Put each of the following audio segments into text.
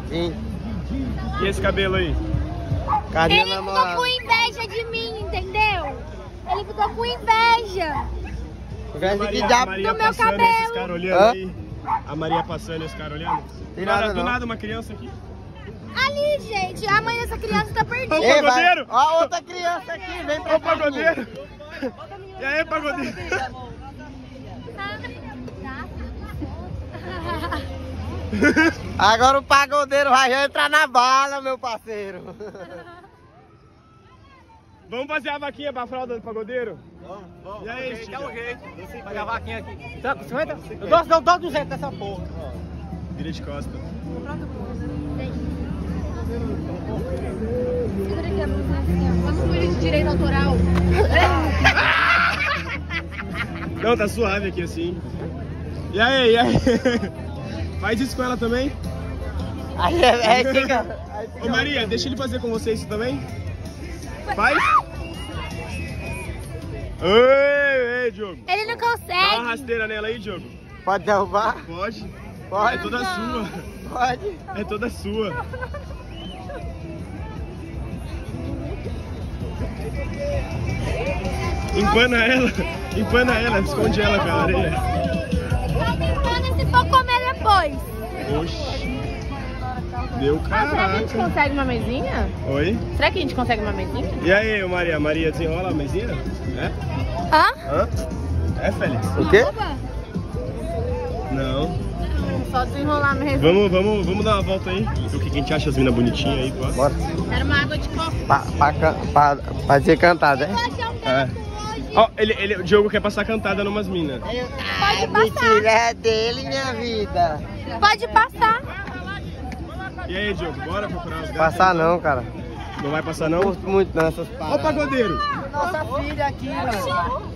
Sim. E esse cabelo aí? Carinha Ele ficou namorada. com inveja de mim, entendeu? Ele ficou com inveja. Inveja de diabo. Maria do meu passando, cabelo. esses caras olhando Hã? aí. A Maria passando e os caras olhando. Tem Do nada, não. nada uma criança aqui. Ali, gente, a mãe dessa criança tá perdida. Ô, Ei, vai. pagodeiro! Ó, outra criança aqui, vem pra Ô, cá. pagodeiro! E aí, pagodeiro? Agora o pagodeiro vai já entrar na bala, meu parceiro. Vamos fazer a vaquinha pra fralda do pagodeiro? Vamos. E aí, Chica? Dá um jeito. Paga a vaquinha aqui. Tá com 50? Eu dou 200 dessa porra. Vira de costa. Vamos com ele de direito autoral. Não, tá suave aqui assim. E aí, e aí? Faz isso com ela também? Aí fica. Ô Maria, deixa ele fazer com você isso também? Faz? Ei, Diogo. Ele não Dá uma consegue. rasteira nela aí, Diogo. Pode derrubar? Pode. Pode. É toda sua. Pode. É toda sua. Empana ela, esconde ela com a areia. Se for comer depois. Oxi. Deu Será que a caraca. gente consegue uma mesinha? Oi? Será que a gente consegue uma mesinha? E aí, Maria? Maria desenrola a mesinha? É? Hã? Hã? É, Félix? O quê? Não. Só desenrolar mesmo. Vamos dar uma volta aí. O que a gente acha as minas bonitinhas aí, pô? Bora. Era uma água de coco. Pra ser cantada, né? Vou achar um É. gato hoje. Ó, o Diogo quer passar cantada numas minas. Pode Mentira, é dele, minha vida. Pode passar. E aí, Diogo, bora procurar os gatos? Passar não, cara. Não vai passar Não não? curto muito nessas Ó o paradas. pagodeiro. Nossa filha aqui, mano.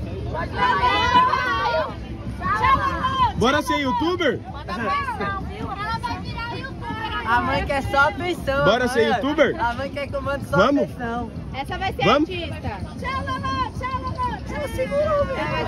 Bora ser youtuber? Ela vai virar youtuber. A mãe quer só atenção. Bora ser olha. youtuber? A mãe quer que eu mande só Vamos? atenção. Essa vai ser Vamos? artista. Tchau, Lala. Tchau, Lala. Tchau, segurou.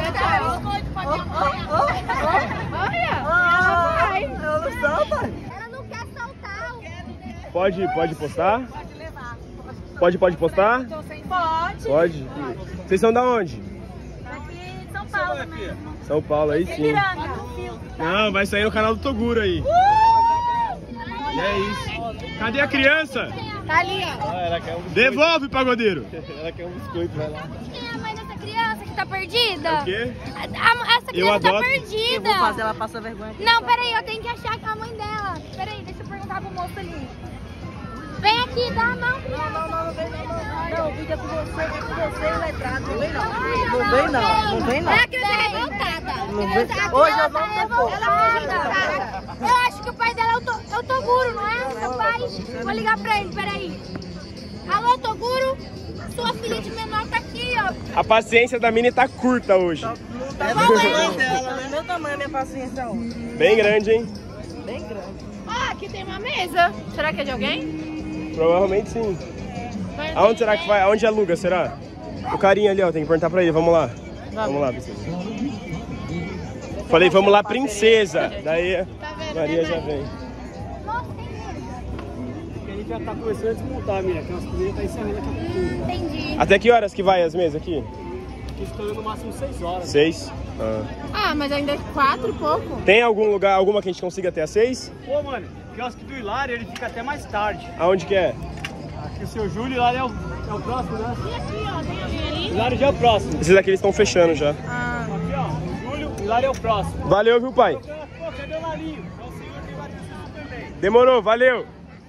Olha! Eu não sou, pai. Ela não quer soltar. Pode postar? Pode postar? Pode. Pode. Vocês são da onde? Aqui em São Paulo, né? São Paulo, aí sim. Não, vai sair no canal do Toguro aí. E é isso. Cadê a criança? Tá ali, ó. Ela quer um Devolve, pagodeiro. Ela quer um biscoito, vai lá. Quem é a mãe dessa criança que tá perdida? O quê? Essa criança tá adoto. perdida. Eu vou fazer ela passar vergonha. Não, peraí, eu tenho que achar a mãe dela. Peraí, deixa eu perguntar pro moço ali. Vem aqui, dá a mão, criança. Não vem não. Não, o vídeo é com você e o letrado. Não vem não. Não vem não. Não vem não. É a criança revoltada. Não vem. A Hoje criança eu vou revoltada. Eu acho que o pai dela é o Toguro, não é? Seu pai? Vou ligar pra ele, peraí. Alô, Toguro? Sua filha de menor tá aqui, ó. A paciência da Mini tá curta hoje. É do tamanho dela, né? Meu tamanho, minha paciência hoje. Bem grande, hein? Bem grande. Ah, aqui tem uma mesa. Será que é de alguém? Provavelmente sim. Aonde será que vai? Aonde aluga, será? O carinha ali, ó, tem que perguntar pra ele. Vamos lá. Vamos lá, princesa. Falei, vamos lá, princesa. Daí a Maria já vem. A gente já tá começando a desmontar, menina, que as comidas tá encerrando daqui a pouquinho. Entendi. Até que horas que vai as mesas aqui? Aqui ficando no máximo 6 horas. 6. Ah, mas ainda é 4 e pouco. Tem algum lugar, alguma que a gente consiga até às 6? Pô, mano, o quiosque do Hilário, ele fica até mais tarde. Aonde que é? Aqui o seu Júlio, o Hilário é o próximo, né? E aqui, ó, tem alguém ali? O Hilário já é o próximo. Esses daqui eles estão fechando já. Ah. Aqui, ó, o Júlio, o Hilário é o próximo. Valeu, viu, pai? Pô, cadê o Larinho? É o senhor que vai ter também. Demorou, valeu.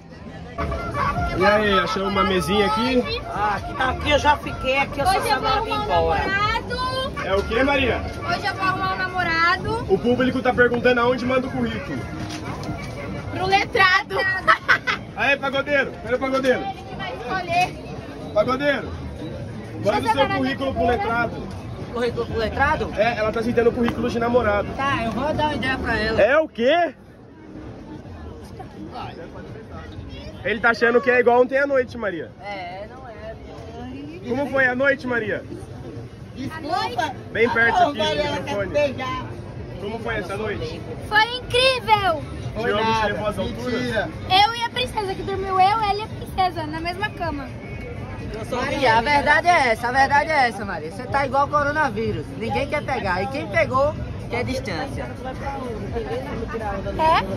E aí, achamos uma mesinha aqui. Aqui eu já fiquei, aqui eu só Hoje eu vou arrumar um namorado. É o que, Maria? Hoje eu vou arrumar um namorado. O público tá perguntando aonde manda o currículo. Pro letrado. Aí, pagodeiro. Cadê o pagodeiro? Ele que vai escolher. Pagodeiro. Manda o seu currículo pro letrado. Currículo pro letrado? É, ela tá aceitando currículo de namorado. Tá, eu vou dar uma ideia pra ela. É o quê? Ele tá achando que é igual ontem à noite, Maria. É, não é. Como foi a noite, Maria? Desculpa. Bem perto aqui do Ela quer microfone. beijar. Como foi essa noite? Foi incrível. O Diogo te levou às alturas? Eu e a princesa princesa, que dormiu eu, ela e a princesa, na mesma cama. Maria, a verdade é essa, Maria. Você tá igual coronavírus. Ninguém quer pegar. E quem pegou, quer distância. É?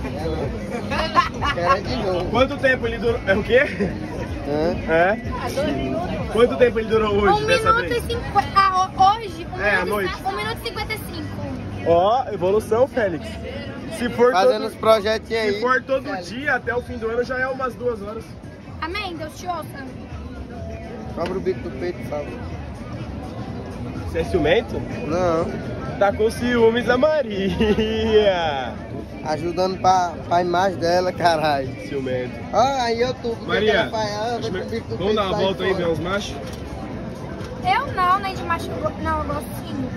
Quanto tempo ele durou? É o quê? É? Quanto tempo ele durou hoje, 1 dessa minuto vez? e 50. Hoje? À noite. 1 minuto e 55. Ó, evolução, Félix. Se for Fazendo os projetinhos aí. Se for todo dia, até o fim do ano, já é umas 2 horas. Amém? Deus te ouça. Cobra o bico do peito, por favor. Você é ciumento? Não. Tá com ciúmes da Maria. Ajudando pra imagem dela, caralho. Ciumento. Ah, aí eu tô. Maria, vamos dar uma volta aí, ver uns machos? Eu não, nem de macho. Não, eu gosto sim.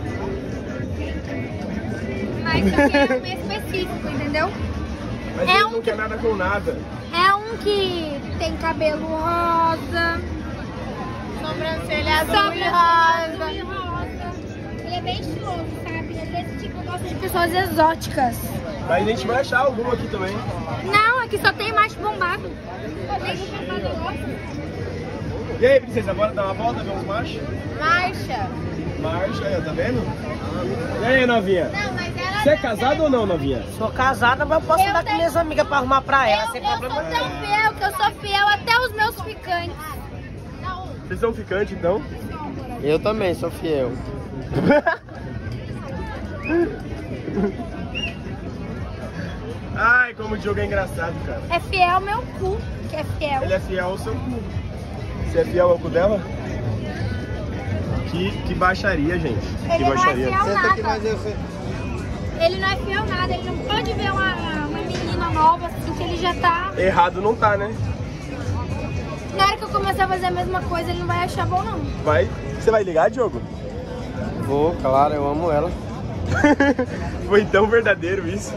Mas eu quero um específico, entendeu? Mas É ele um não quer nada com nada. É um que tem cabelo rosa, Sobrancelha azul e rosa. Ele é bem estiloso, sabe? Ele é desse tipo, eu gosto de pessoas exóticas. Mas a gente vai achar algum aqui também. Não, aqui só tem macho bombado. Macho bombado eu gosto. E aí, princesa, bora dar uma volta, ver uns machos? Marcha. Marcha, aí, tá vendo? E aí, novinha? Não, mas ela Você é casada ou não, novinha? Sou casada, mas eu posso andar com tenho- minhas amigas pra arrumar pra ela, eu sem sou problema tão nenhum. fiel que eu sou fiel até os meus ficantes. Vocês são ficantes, então? Eu também sou fiel. Ai, como o Diogo é engraçado, cara. É fiel meu cu, que é fiel. Ele é fiel ao seu cu. Você é fiel ao cu dela? Que baixaria, gente. Que Ele não é baixaria. fiel Senta aqui, mas nada. eu... Ele não é fiel nada. Ele não pode ver uma menina nova assim que ele já tá. Errado não tá, né? Na hora que eu começar a fazer a mesma coisa, ele não vai achar bom, não. Vai. Você vai ligar, Diogo? Vou, claro, eu amo ela. Foi tão verdadeiro isso.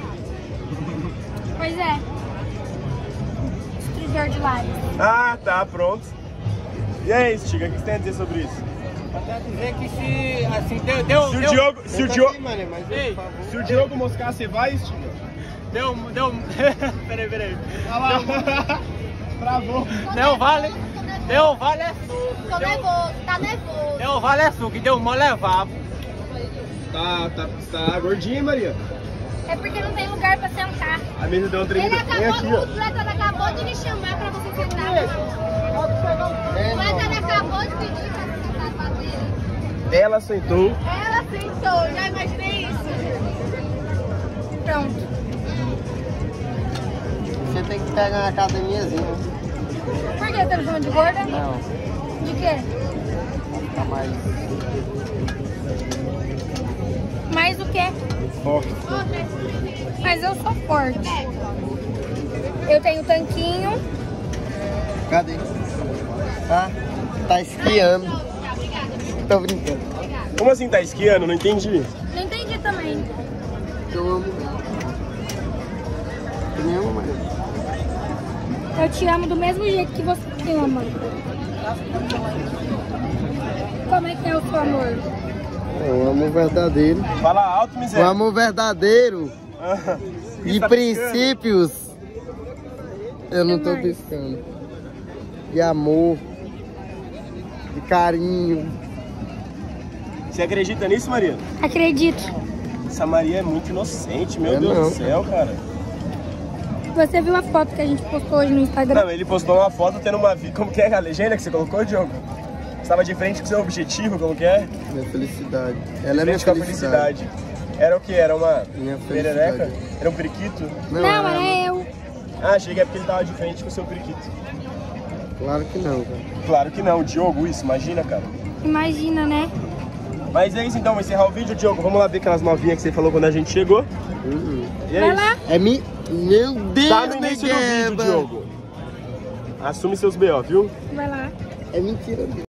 Pois é. Destruidor de lares. Ah, tá, pronto. E aí, Stiga, o que você tem a dizer sobre isso? Até dizer que se, assim, deu, Se o Diogo, Senta aqui, mano, mas Ei. por favor. se o Diogo moscar, você vai, Stiga? deu, peraí. Travou. Deu vale é suco. Tô nervoso, tá nervoso. Deu vale é suco, deu mó levar. Tá gordinha, Maria? É porque não tem lugar pra sentar. A mesa deu uma Ele tremida. Vem acabou, aqui, o ó. Cleiton acabou de me chamar pra você sentar. O Cleiton acabou de pedir pra você sentar com a dele. Ela sentou. Ela sentou, já imaginei isso. Pronto. Você tem que pegar uma academiazinha. Por que? Você tá me chamando de gorda? Não, De quê? tá mais Mais o quê? forte. Mas eu sou forte. Eu tenho tanquinho. Cadê? Tá esquiando. Tô brincando. Como assim tá esquiando? Não entendi. Não entendi também. Eu amo ela. Tu me ama, Maria? Eu te amo do mesmo jeito que você me ama. Como é que é o seu amor? O amor verdadeiro. Fala alto, O miséria. amor verdadeiro. De Tá princípios. Eu não tô mais? piscando. De amor. De carinho. Você acredita nisso, Maria? Acredito. Essa Maria é muito inocente, meu É Deus não, do céu, cara. Você viu a foto que a gente postou hoje no Instagram? Não, ele postou uma foto tendo uma vida. Como que é a legenda que você colocou, Diogo? Você estava de frente com o seu objetivo, como que é? Minha felicidade. De Ela é minha frente com a felicidade. Era o que? Era uma Minha perereca? felicidade. Era um periquito? Não, ela- era eu. Ah, achei que é porque ele tava de frente com o seu periquito. Claro que não, cara. Claro que não, Diogo, isso, imagina, cara. Imagina, né? Mas é isso então, vou encerrar o vídeo, Diogo. Vamos lá ver aquelas novinhas que você falou quando a gente chegou. E é Vai isso. lá. É mi... Meu Deus, Tá no início do vídeo, Negueba. Diogo. Assume seus B.O., viu? Vai lá. É mentira.